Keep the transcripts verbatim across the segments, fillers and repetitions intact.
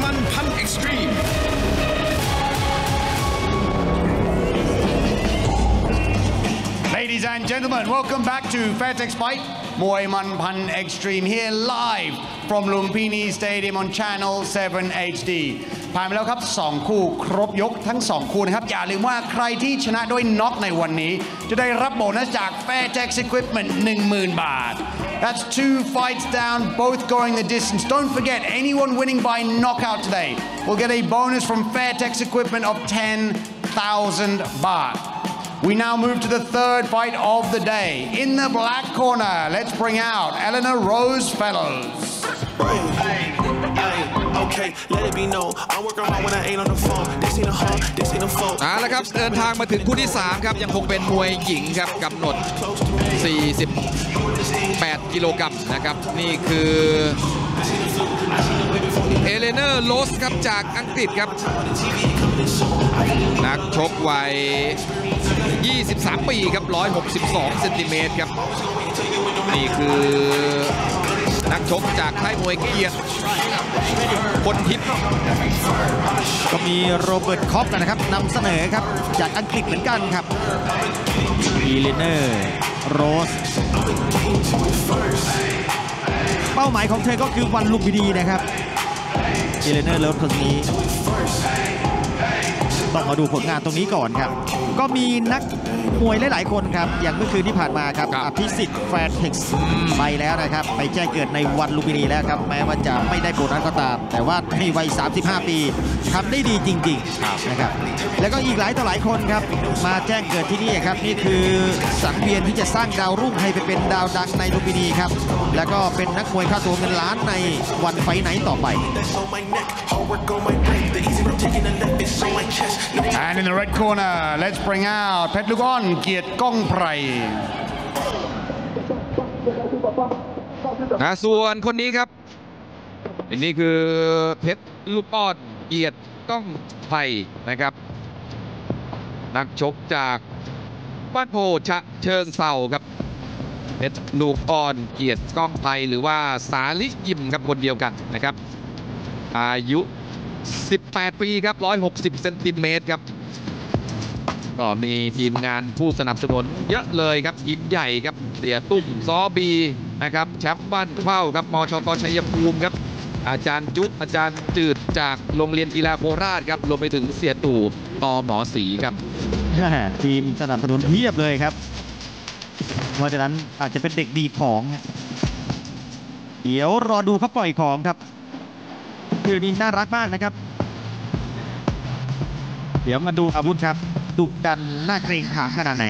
มันพัน Extreme Ladies and gentlemen, welcome back to Fairtex Fight Muay Man Pan Extreme here live from Lumpini Stadium on Channel เซเว่น เอช ดี ผ่านไปแล้วครับสองคู่ครบยกทั้งสองคู่นะครับอย่าลืมว่าใครที่ชนะด้วยน็อกในวันนี้จะได้รับโบนัสจาก Fairtex Equipment หนึ่งหมื่น บาท That's two fights down, both going the distance. Don't forget, anyone winning by knockout today will get a bonus from Fairtex Equipment of ten thousand baht. We now move to the third fight of the day. In the black corner, let's bring out Eleanor Rose Fellows. Okay, let it be known. I'm working hard when I ain't on the phone. This ain't a home, this ain't a phone. เอาละครับเดินทางมาถึงคู่ที่สามครับยังคงเป็นมวยหญิงครับกำหนดสี่สิบแปดกิโลกรัมนะครับนี่คือเอเลเนอร์โรสครับจากอังกฤษครับนักชกวัยยี่สิบสามปีครับหนึ่งร้อยหกสิบสองเซนติเมตรครับนี่คือนักชกจากค่ายมวยเกียรติพลทิพย์ก็มีโรเบิร์ตคอปนะครับนำเสนอครับจากอังกฤษเหมือนกันครับอีเลเนอร์โรสเป้าหมายของเธอก็คือวันลุมพินีนะครับอีเลเนอร์โรสคนนี้ต้องมาดูผลงานตรงนี้ก่อนครับก็มีนักมวยหลายๆคนครับอย่างเมื่อคืนที่ผ่านมาครับอภิสิทธิ์แฟร์เท็กซ์ไปแล้วนะครับไปแจ้งเกิดในวันลุมพินีแล้วครับแม้ว่าจะไม่ได้โบนัสก็ตามแต่ว่าในวัยสามสิบห้าปีทำได้ดีจริงๆนะครับแล้วก็อีกหลายต่อหลายคนครับมาแจ้งเกิดที่นี่ครับนี่คือสังเวียนที่จะสร้างดาวรุ่งให้ไปเป็นดาวดังในลุมพินีครับแล้วก็เป็นนักมวยค่าตัวเงินล้านในวันไฟท์ไนท์ต่อไป And in the red corner, let's bring out เพชรลูกอ้อนเกียรติก้องไพรนะส่วนคนนี้ครับนี่คือเพชรลูกอ้อนเกียรติก้องไพรนะครับนักชกจากบ้านโพชะเชิงเทราครับเพชรลูกอ้อนเกียรติก้องไพรหรือว่าสาลิยิมครับคนเดียวกันนะครับอายุสิบแปดปีครับหนึ่งร้อยหกสิบเซนติเมตรครับก็มีทีมงานผู้สนับสนุนเยอะเลยครับทีมใหญ่ครับเสียตุ้มซอบีนะครับแชมป์บ้านเข้าครับมชกชัยภูมิครับอาจารย์จุ๊อาจารย์จืดจากโรงเรียนกีฬาโคราชครับรวมไปถึงเสียตู่ตอหมอศรีครับทีมสนับสนุนเพียบเลยครับเพราะฉะนั้นอาจจะเป็นเด็กดีของเดี๋ยวรอดูเขาปล่อยของครับคือนี่น่ารักมากนะครับเดี๋ยวมาดูอาวุธครับดุดันน่าเกรงขามขนาดไหน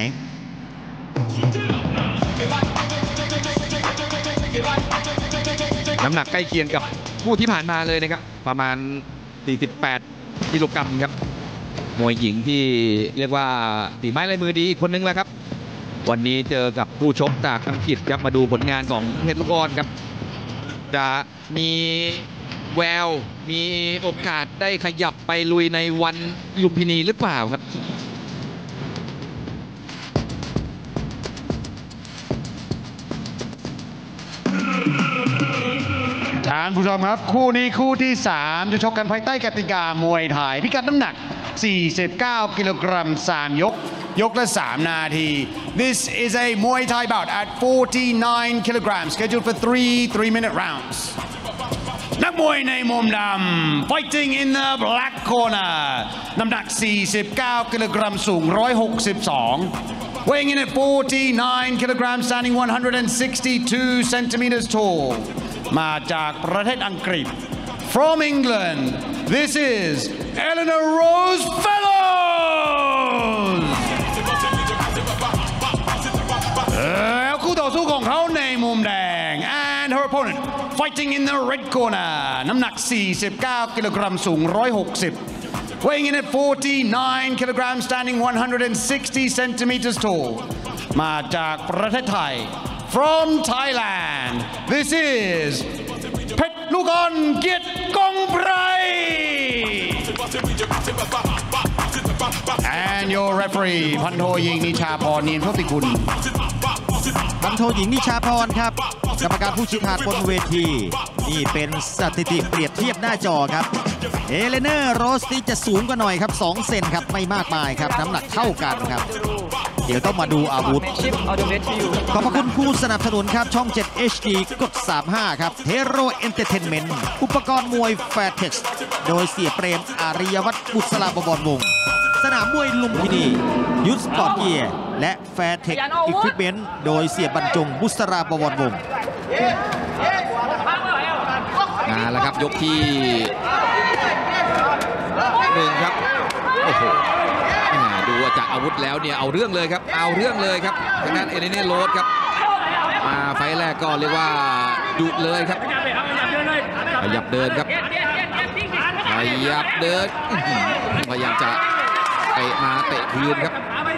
น้ำหนักใกล้เคียงกับคู่ที่ผ่านมาเลยนะครับประมาณสี่สิบแปดกิโลกรัมครับมวยหญิงที่เรียกว่าตีไม้ลายมือดีอีกคนนึงแล้วครับวันนี้เจอกับผู้ชกจากอังกฤษครับมาดูผลงานของเพชรลูกอ้อนครับจะมีแววมีโอกาสได้ขยับไปลุยในวันลุมพินีหรือเปล่าครับท่านผู้ชมครับคู่นี้คู่ที่สามจะชกกันภายใต้กติกามวยไทยพิกัดน้ำหนักสี่สิบเก้ากิโลกรัมสามยกยกละสามนาที This is a Muay Thai bout at forty-nine kilograms scheduled for three three-minute roundsนักมวยในมุมดำ fighting in the black corner น้ำหนักสี่สิบเก้ากิโลกรัมสูงหนึ่งร้อยหกสิบสอง weighing in at forty-nine kilograms standing one hundred sixty-two centimeters tall มาจากประเทศอังกฤษ from England this is Eleanor Rose Fellows แล้วคู่ต่อสู้ของเขาในมุมแดง and her opponent fighting in the red corner น้ำหนักสี่สิบเก้ากิโลกรัมสูงหนึ่งร้อยหกสิบ weighing in at forty-nine kilograms standing one hundred sixty centimeters tall มาจากประเทศไทย from Thailand this is เพชรลูกอ้อนเกียรติก้องไพร and your referee พันโทหญิงนิชาพรเนียนโชติกุลพันโทหญิงนิชาพรครับกรรมการผู้ชี้ขาดบนเวทีนี่เป็นสถิติเปรียบเทียบหน้าจอครับเอเลเนอร์โรสนี่จะสูงกว่าหน่อยครับสองเซนครับไม่มากมายครับน้ำหนักเท่ากันครับเดี๋ยวต้องมาดูอาวุธขอบพระคุณผู้สนับสนุนครับช่อง เจ็ด เอช ดี กดสามสิบห้าครับเฮโร่เอนเตอร์เทนเมนต์อุปกรณ์มวยแฟร์เท็กซ์โดยเสียเปรมอาริยวัฒน์บุษราบวรวงศ์สนามมวยลุมพินียุทธสปอร์ตเกียร์และแฟร์เทคอิควิปเมนต์โดยเสียบรรจงบุษราบวรวงศ์มาแล้วครับยกที่หนึ่งครับโอ้โหดูจากอาวุธแล้วเนี่ยเอาเรื่องเลยครับเอาเรื่องเลยครับทางด้านเอเลเน่โรสครับมาไฟแรกก็เรียกว่าดุเลยครับขยับเดินครับขยับเดินพยายามจะเตะมาเตะคืนครับ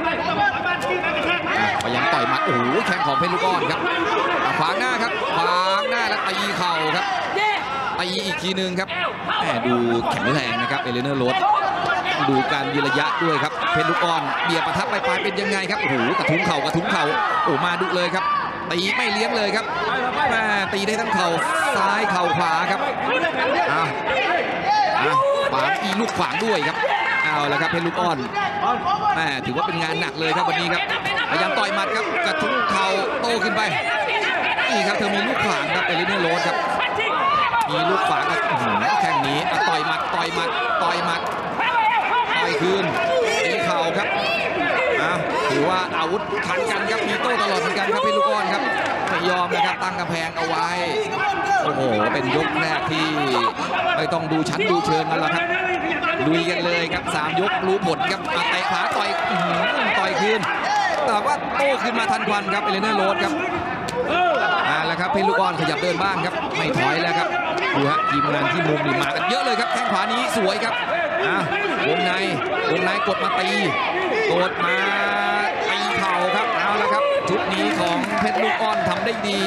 พยายามต่อยหมัดโอ้โหแข้งของเพชรลูกอ้อนครับขวางหน้าครับขวางหน้าแล้วตีเข่าครับตีอีกทีนึงครับแหมดูแข็งแรงนะครับเอเลเน่โรสดูการยืนระยะด้วยครับเพชรลูกอ้อนเบียร์ประทับไปปลายเป็นยังไงครับโอ้โหกระทุ้งเข่ากระทุ้งเข่าโอ้มาดุเลยครับตีไม่เลี้ยงเลยครับแม่ตีได้ทั้งเข่าซ้ายเข่าขวาครับอ้าวขวางอีลูกขวางด้วยครับเอาละครับเพชรลูกอ้อนแม่ถือว่าเป็นงานหนักเลยครับวันนี้ครับพยายามต่อยหมัดครับกระทุ้งเข่าโตขึ้นไปนี่ครับเธอมีลูกขวางครับเอเลเน่โรสครับมีลูกขวางกับแข่งนี้ต่อยหมัดต่อยหมัดต่อยหมัดต่อยคืนตีเข่าครับถือว่าอาวุธขันกันครับมีโต้ตลอดเหมือนกันครับเพชรลูกอ้อนครับไม่ยอมนะครับตั้งกำแพงเอาไว้โอ้โหเป็นยกแรกที่ไม่ต้องดูชั้นดูเชิงกันแล้วครับลุยกันเลยครับสามยกรู้ผลครับเตะขาต่อยต่อยคืนแต่ว่าโต้ขึ้นมาทันควันครับเอเลเน่โรสครับอ่าแล้วครับเพชรลูกอ้อนขยับเดินบ้างครับไม่ถอยแล้วครับดูฮะทีมงานที่มุมนี่มากันเยอะเลยครับแข้งขวานี้สวยครับอ่าวงในวงในกดมาตีกดมาตีเข่าครับเอาละครับชุดนี้ของเพชรลูกอ้อนทำได้ดี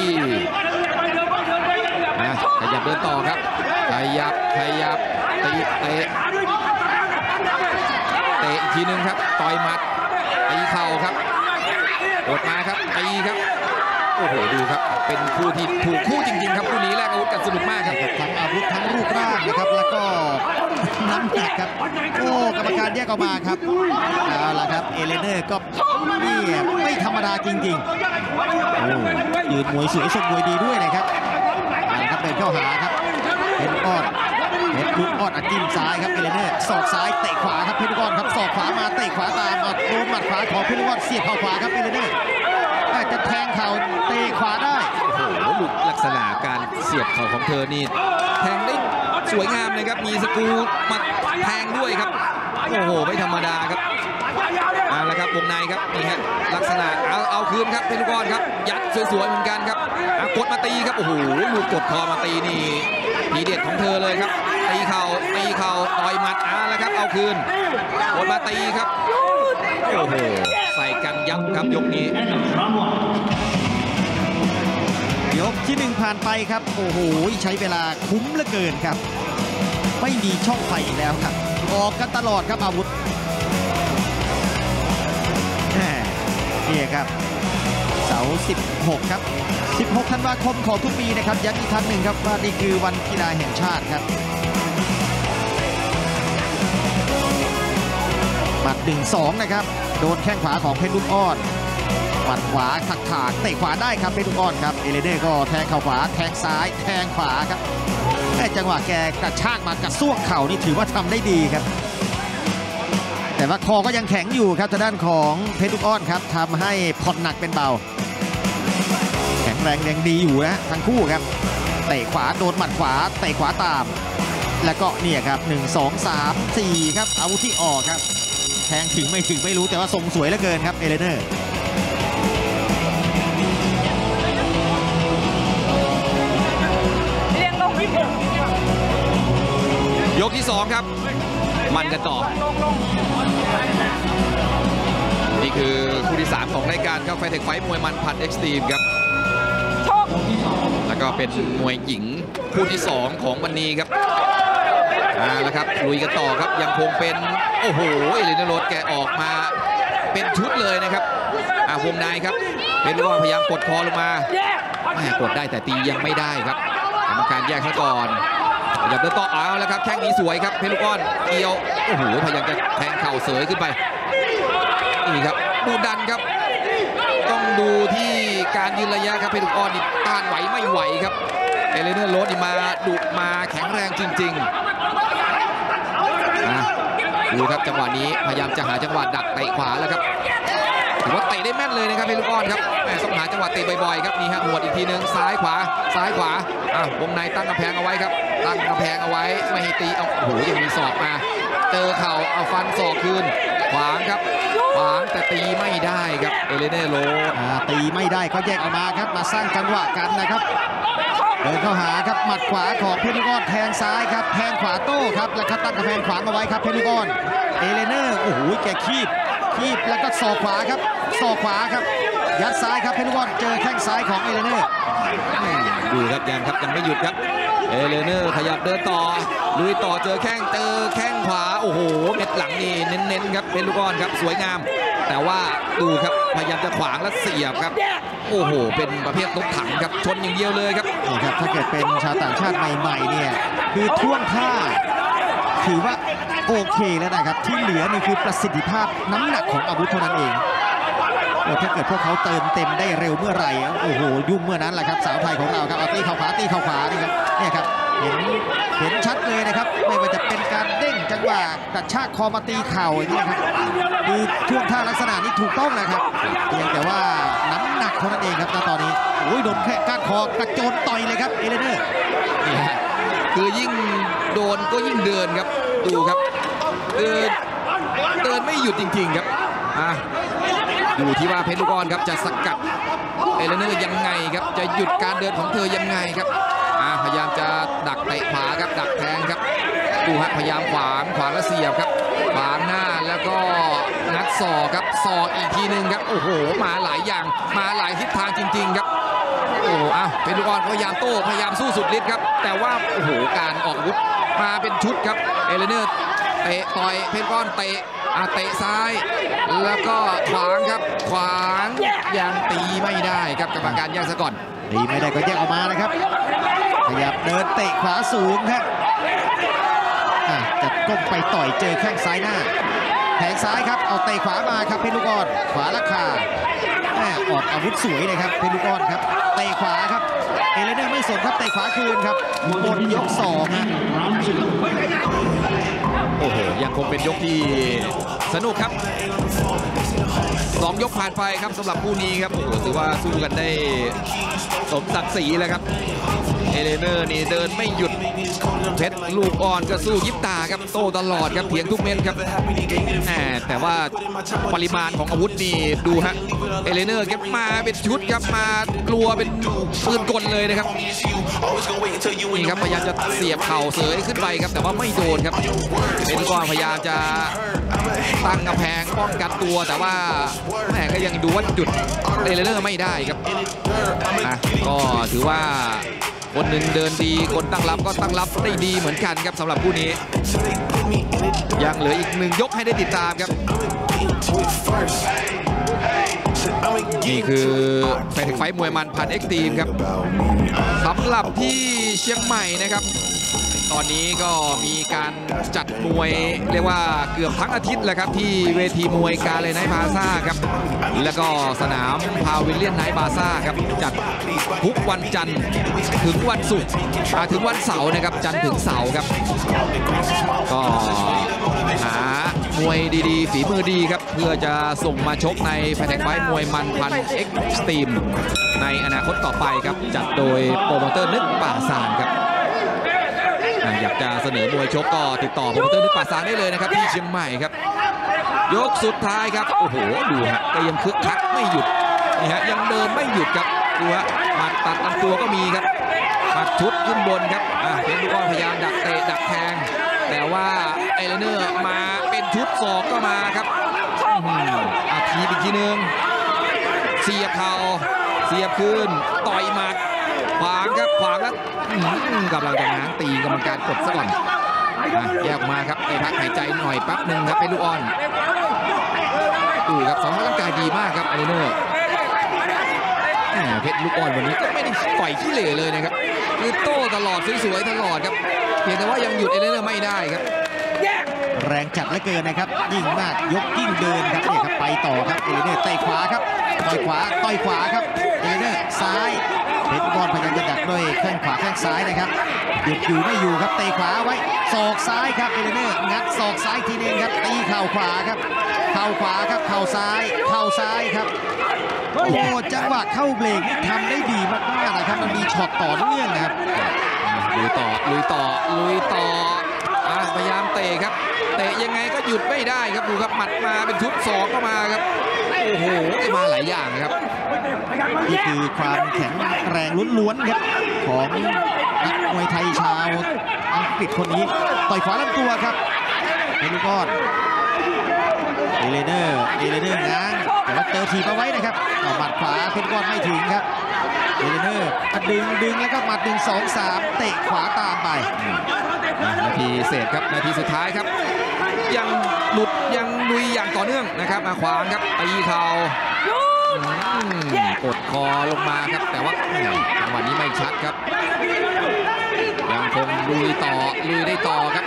นะขยับเดินต่อครับขยับขยับตีเตะเตะอีกทีนึงครับต่อยหมัดตีเข่าครับกดมาครับตีครับโอ้โหดูครับเป็นคู่ที่ถูกคู่จริงๆครับคู่นี้แลกอาวุธกันสนุกมากครับทั้งอาวุธทั้งรูปร่างนะครับแล้วก็น้ำหนักครับโอ้กรรมการแยกออกมาครับเอาละครับเอเลเนอร์ก็นี่ไม่ธรรมดาจริงๆโอ้ยืนมวยสวยชมมวยดีด้วยนะครับเอาละครับเดินเข้าหาครับเพชรอ้อนเพชรลูกอ้อนอัดจิ้มซ้ายครับเอเลเนอร์ศอกซ้ายเตะขวาครับเพชรลูกอ้อนครับศอกขวามาเตะขวาตามมาโดนหมัดขวาของเพชรลูกอ้อนเสียบเข่าขวาครับเอเลเนอร์จะแทงเข่าเตะขวาได้โอ้โหลุกลักษณะการเสียบเข่าของเธอนี่แทงได้สวยงามเลยครับมีสกูมาแทงด้วยครับโอ้โหไม่ธรรมดาครับเอาละครับวงในครับนี่ฮะลักษณะเอาเอาคืนครับเพชรลูกอ้อนครับยัดสวยๆเหมือนกันครับกดมาตีครับโอ้โหลูกกดคอมาตีนี่ทีเด็ดของเธอเลยครับตีเข่าตีเข่าต่อยหมัดเอาละครับเอาคืนกดมาตีครับโอ้โหใส่กันยับครับยกนี้ยกที่หนึ่งผ่านไปครับโอ้โหใช้เวลาคุ้มเหลือเกินครับไม่มีช่องไฟอีกแล้วครับออกกันตลอดครับอาวุธนี่ครับเสาร์สิบหกครับสิบหกธันวาคมของทุกปีนะครับย้ำอีกครั้งหนึ่งครับว่านี่คือวันกีฬาแห่งชาติครับหมัดหนึ่งสองนะครับโดนแข้งขวาของเพชรลูกอ้อนหมัดขวาถักถากเตะขวาได้ครับเพชรลูกอ้อนครับเอเลเน่ก็แทงเข่าขวาแทงซ้ายแทงขวาครับแต่จังหวะแกกระชากมากระซวกเข่านี่ถือว่าทำได้ดีครับแต่ว่าคอก็ยังแข็งอยู่ครับทางด้านของเพชรลูกอ้อนครับทำให้ผ่อนหนักเป็นเบาแข็งแรงยังดีอยู่นะทั้งคู่ครับเตะขวาโดนหมัดขวาเตะขวาตามแล้วก็เนี่ยครับหนึ่ง สอง สาม สี่ครับอาวุธที่ออกครับแทงถึงไม่ถึงไม่รู้แต่ว่าทรงสวยเหลือเกินครับเอเลเนอร์ยกที่สองครับมันกันต่อนี่คือคู่ที่สามของรายการครับไฟเทคไฟมวยมันพันเอ็กซ์ตรีมครับแล้วก็เป็นมวยหญิงคู่ที่สองของวันนี้ครับอ่าแล้วครับลุยกันต่อครับยังคงเป็นโอ้โหเอเลเน่โรสแกออกมาเป็นชุดเลยนะครับอ่าวงในครับเป็นลูกพยายามกดคอลงมาแม่กดได้แต่ตียังไม่ได้ครับรรมการแยกซะก่อนอย่าเดินต่อเอาแล้วครับแข้งนี้สวยครับเพชรลูกอ้อนเกี่ยวโอ้โหพยายามจะแทงเข่าเสยขึ้นไปนี่ครับดูดันครับต้องดูที่การยืนระยะครับเพชรลูกอ้อนนี่ต้านไหวไม่ไหวครับเอเลเนอร์โรสนี่มาดุมาแข็งแรงจริงๆนะดูครับจังหวะนี้พยายามจะหาจังหวะดักเตะขวาแล้วครับถือว่าเตะได้แม่นเลยนะครับเพชรลูกอ้อนครับต้องหาจังหวะเตะบ่อยๆครับนี่ฮะหัวอีกทีนึงซ้ายขวาซ้ายขวาอ่ะวงในตั้งกำแพงเอาไว้ครับตั้งกำแพงเอาไว้ไม่ให้ตีเอาโอ้โหยังมีศอกมาเจอเข่าเอาฟันศอกคืนขวางครับขวางแต่ตีไม่ได้ครับเอเลเนอร์โรสตีไม่ได้เขาแยกออกมาครับมาสร้างจังหวะกันนะครับเดินเข้าหาครับหมัดขวาของเพชรลูกอ้อนแทงซ้ายครับแทงขวาโต้ครับแล้วก็ตั้งกำแพงขวางเอาไว้ครับเพชรลูกอ้อนเอเลเนอร์โอ้โหแกคีบคีบแล้วก็ศอกขวาครับศอกขวาครับยัดซ้ายครับเพชรลูกอ้อนเจอแข้งซ้ายของเอเลเนอร์ดูครับยังครับยังไม่หยุดครับเอเลเนอร์ขยับเดินต่อลุยต่อเจอแข้งเจอแข้งขวาโอ้โหเม็ดหลังนี่เน้นๆครับเพชรลูกอ้อนครับสวยงามแต่ว่าดูครับพยายามจะขวางและเสียบครับโอ้โหเป็นประเภทรถถังครับชนอย่างเดียวเลยครับนี่ครับถ้าเกิดเป็นชาวต่างชาติใหม่ๆเนี่ยคือท่วงท่าถือว่าโอเคแล้วนะครับที่เหลือนี่คือประสิทธิภาพน้ำหนักของอาวุธเท่านั้นเองถ้าเกิดพวกเขาเติมเต็มได้เร็วเมื่อไหร่โอ้โหยุ่งเมื่อนั้นแหละครับสาวไทยของเราครับเอาตีเข่าขวาตีเข่าขวานี่ครับเนี่ยครับเห็นเห็นชัดเลยนะครับไม่ว่าจะเป็นการเด้งจังหวะกระชากคอมาตีเข่าอย่างนี้ครับคือท่วงท่าลักษณะนี้ถูกต้องนะครับเพียงแต่ว่าน้ำหนักเท่านั้นเองครับณตอนนี้โอ้ยโดนแค่ก้านคอกระโจนต่อยเลยครับเอเลเนอร์นี่ฮะคือยิ่งโดนก็ยิ่งเดินครับดูครับเดินเดินไม่หยุดจริงๆครับอ่ะอยู่ที่ว่าเพชรลูกอ้อนครับจะสกัดเอเลเนอร์ยังไงครับจะหยุดการเดินของเธอยังไงครับอ่ะพยายามจะดักเตะขวาครับดักแทงครับดูฮะพยายามขวางขวางแล้วเสียบครับขวางหน้าแล้วก็งัดศอกครับศอกอีกทีนึงครับโอ้โหมาหลายอย่างมาหลายทิศทางจริงๆครับโอ้อ่ะเพชรลูกอ้อนพยายามโต้พยายามสู้สุดฤทธิ์ครับแต่ว่าโอ้โหการออกอาวุธมาเป็นชุดครับเอเลเนอร์เตะต่อยเพชรลูกอ้อนเตะอาเตะซ้ายแล้วก็ขวางครับขวางยังตีไม่ได้ครับกรรมการแยกซะก่อนตีไม่ได้ก็แยกออกมานะครับขยับเดินเตะขวาสูงครับจะก้มไปต่อยเจอแข้งซ้ายหน้าแทงซ้ายครับเอาเตะขวามาครับเพชรลูกอ้อนขวาราคาออกอาวุธสวยเลยครับเพชรลูกอ้อนครับเตะขวาครับเอเลเนอร์ไม่สนครับเตะขวาคืนครับบนยกสองนะโอ้โหยังคงเป็นยกที่สนุกครับสองยกผ่านไปครับสำหรับคู่นี้ครับโอ้โหถือว่าสู้กันได้สมศักดิ์ศรีแล้วครับเอเลเนอร์นี่เดินไม่หยุดเพชรลูกอ่อนก็สู้ยิบตาครับโต้ตลอดครับเถียงทุกเม็ดครับแต่ว่าปริมาณของอาวุธนี่ดูฮะเอเลเนอร์เก็บมาเป็นชุดครับมากลัวเป็นปืนกลเลยนะครับนี่ครับพยายามจะเสียบเข่าเสยขึ้นไปครับแต่ว่าไม่โดนครับเป็นก็พยายามจะตั้งกำแพงป้องกันตัวแต่ว่าแม่ก็ยังดูว่าจุดเอเลเนอร์ไม่ได้ครับก็ถือว่าคนหนึ่งเดินดีคนตั้งรับก็ตั้งรับได้ดีเหมือนกันครับสำหรับคู่นี้ยังเหลืออีกหนึ่งยกให้ได้ติดตามครับนี่คือแฟนไฟท์มวยมันพันเอ็กซ์ตรีมครับสำหรับที่เชียงใหม่นะครับตอนนี้ก็มีการจัดมวยเรียกว่าเกือบทั้งอาทิตย์แหละครับที่เวทีมวยกาเลยไนท์พาซ่าครับแล้วก็สนามพาวิลเลียนไนท์พาซ่าครับจัดทุกวันจันทร์ถึงวันศุกร์ถึงวันเสาร์นะครับจันทร์ถึงเสาร์ครับก็หามวยดีๆฝีมือดีครับเพื่อจะส่งมาชกในแฟนไฟท์มวยมันพันเอ็กซ์ตรีมในอนาคตต่อไปครับจัดโดยโปรโมเตอร์นึกป่าซางครับอยากจะเสนอมวยชกก็ติดต่อโปรโมเตอร์นึกป่าซางได้เลยนะครับที่เชียงใหม่ครับยกสุดท้ายครับโอ้โหดูฮะก็ยังคึกคักไม่หยุดนี่ฮะยังเดินไม่หยุดครับดูฮะหมัดตัดลำตัวก็มีครับหมัดชุดขึ้นบนครับเพชรลูกอ้อนพยายามดักเตะดักแทงแต่ว่าเอเลเนอร์มาเป็นชุดศอกก็มาครับอาทีอีกทีนึงเสียบเข่าเสียบคืนต่อยหมัดขวางครับขวางแล้วกำลังจะง้างตีกรรมการกดซะก่อนแยกมาครับไปพักหายใจหน่อยแป๊บหนึ่งครับเป็นลูกอ้อนดูครับสองร่างกายดีมากครับเอเลเนอร์เพชรลูกอ่อนวันนี้ก็ไม่ได้ต่อยขี้เหร่เลยนะครับคือโต้ตลอดสวยๆตลอดครับเพียงแต่ว่ายังหยุดเอเลเนอร์ไม่ได้ครับแรงจัดเหลือเกินนะครับยิ่งมากยกยิ่งเดินครับเนี่ยครับไปต่อครับเอเลเนอร์เตะขวาครับต่อยขวาต่อยขวาครับเอเลเนอร์ซ้ายเพชรบอลพยายามจะดักด้วยแข้งขวาแข้งซ้ายนะครับหยุดอยู่ไม่อยู่ครับเตะขวาไว้ศอกซ้ายครับเอเลเนอร์งัดศอกซ้ายทีนึงครับตีเข่าขวาครับเข่าขวาครับเข่าซ้ายเข่าซ้ายครับโอ้โหจังหวะเข้าเบรกนี่ทำได้ดีมากๆนะครับมันมีช็อตต่อเนื่องนะครับลุยต่อลุยต่อลุยต่อพยายามเตะครับเตะยังไงก็หยุดไม่ได้ครับดูครับหมัดมาเป็นชุดสองก็มาครับโอ้โหมาหลายอย่างครับนี่คือความแข็งแรงล้วนๆครับของนักมวยไทยชาวอังกฤษคนนี้ต่อยขวาลำตัวครับเฮลูกอนเอเลเนอร์เอเลเนอร์ง้างแต่ว่าเตอร์ทีมาไว้นะครับเอาหมัดขวาเพชรก้อนไม่ถึงครับเอเลเนอร์ดึงดึงแล้วก็หมัดหนึ่งสองสามเตะขวาตามไปนาทีเศษครับนาทีสุดท้ายครับยังหลุดยังลุยอย่างต่อเนื่องนะครับมาขวางครับตีเข่ากดคอลงมาครับแต่ว่าจังหวะนี้ไม่ชัดครับยังคงลุยต่อลุยได้ต่อครับ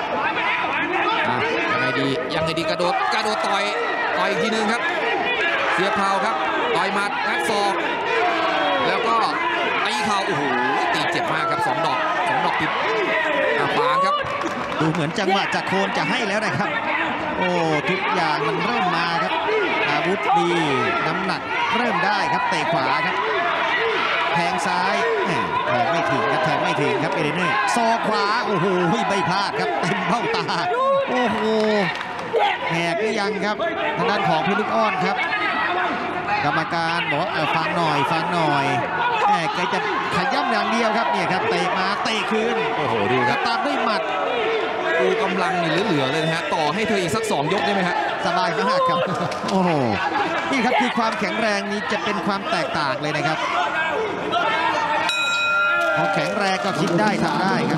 ยังไงดียังไงดีกระโดดกระโดดต่อยต่อยอีกทีนึงครับเสียบเข่าครับต่อยหมัดงัดศอกแล้วก็ตีเข่าโอ้โหตีเจ็บมากครับสองดอกสองดอกติดขวางครับดูเหมือนจังหวะจากโคนจะให้แล้วนะครับโอ้ทุกอย่างมันเริ่มมาครับอาวุธดีน้ำหนักเริ่มได้ครับเตะขวาครับแทงซ้ายแทงไม่ถึงครับแทงไม่ถึงครับเอเลเนอร์ศอกขวาโอ้โหไม่พลาดครับเต็มเบ้าตาโอ้โหแหกหรือยังครับทางด้านของเพชรลูกอ้อนครับกรรมการบอกว่าฟังหน่อยฟังหน่อยแหมแกจะขย้ำอย่างเดียวครับเนี่ยครับเตะมาเตะคืนโอ้โหดูครับตามด้วยหมัดดูกำลังนี่เหลือๆเลยนะฮะต่อให้เธออีกสักสองยกได้ไหมฮะสบายมากครับโอ้โหนี่ครับคือความแข็งแรงนี้จะเป็นความแตกต่างเลยนะครับพอแข็งแรงก็คิดได้ทำได้ครับ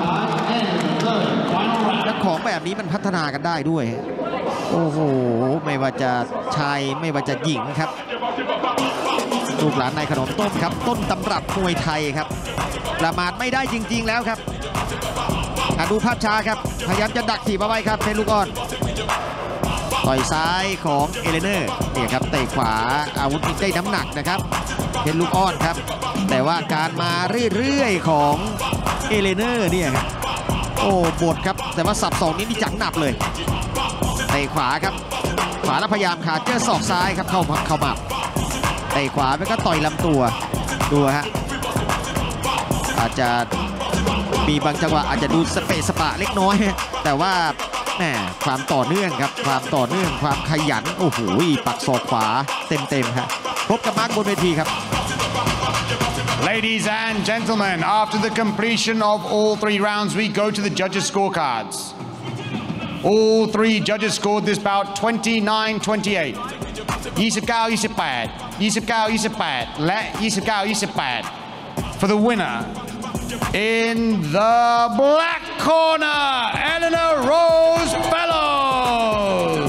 และของแบบนี้มันพัฒนากันได้ด้วยโอ้โหไม่ว่าจะชายไม่ว่าจะหญิงครับลูกหลานในขนมต้มครับต้นตำรับมวยไทยครับประมาทไม่ได้จริงๆแล้วครับดูภาพช้าครับพยายามจะดักถีบเอาไว้ครับเพชรลูกอ้อนต่อยซ้ายของเอเลเนอร์เนี่ยครับเตะขวาอาวุธได้น้ำหนักนะครับเพชรลูกอ้อนครับแต่ว่าการมาเรื่อยๆของเอเลเนอร์เนี่ยครับโอ้บทครับแต่ว่าสับสองนี้นี่จังหนับเลยเตะขวาครับขวาแล้วพยายามขาเจอศอกซ้ายครับเข้าเข้ามาเตะขวาไปก็ต่อยลำตัวดูฮะอาจจะมีบางจังหวะอาจจะดูสเปะสปะเล็กน้อยแต่ว่าแหมความต่อเนื่องครับความต่อเนื่องความขยันโอ้โหปักศอกขวาเต็มๆครับพบกับมาร์คบนเวทีครับ Ladies and gentlemen, after the completion of all three rounds, we go to the judges' scorecards. All three judges scored this bout twenty-nine twenty-eight. ยี่สิบเก้า ยี่สิบแปด ยี่สิบเก้า ยี่สิบแปด และ ยี่สิบเก้า ยี่สิบแปด For the winner, in the black corner, Eleanor Rose Fellows.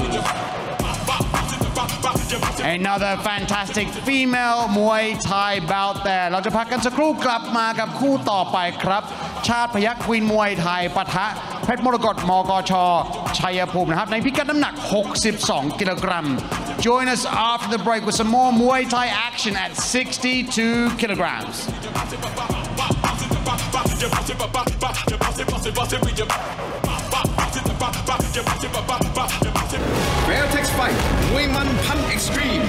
Another fantastic female Muay Thai bout there เราจะพักกันสักครู่กลับมากับคู่ต่อไปครับชาติพยัคฆ์ควีนมวยไทยปะทะเพชรมรกตมกช.ชัยภูมินะครับในพิกัดน้ำหนักหกสิบสองกิโลกรัม Join us after the break with some more Muay Thai action at sixty-two kilograms. Fairtex Fight มวยมันพัน Extreme